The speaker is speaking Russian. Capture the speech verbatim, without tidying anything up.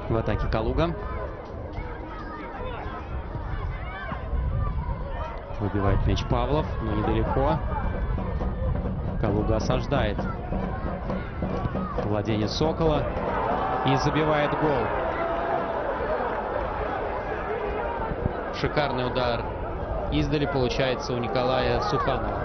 В атаке Калуга. Выбивает мяч Павлов, но недалеко. Калуга осаждает. Владение Сокола. И забивает гол. Шикарный удар издали получается у Николая Суханова.